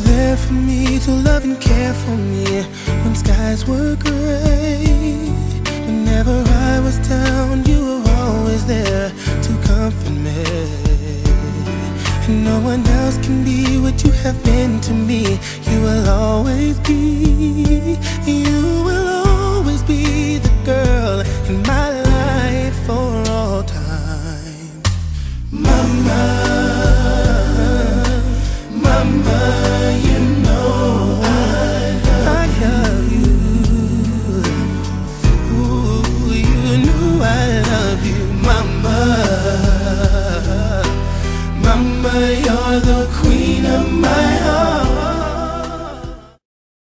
there for me, to love and care for me when skies were gray. Whenever I was down, you were always there to comfort me. And no one else can be what you have been to me. You will always be, you will always be the girl in my life for all time. Mama, mama, you know I love you. Ooh, you know I love you, mama. Mama, you're the queen.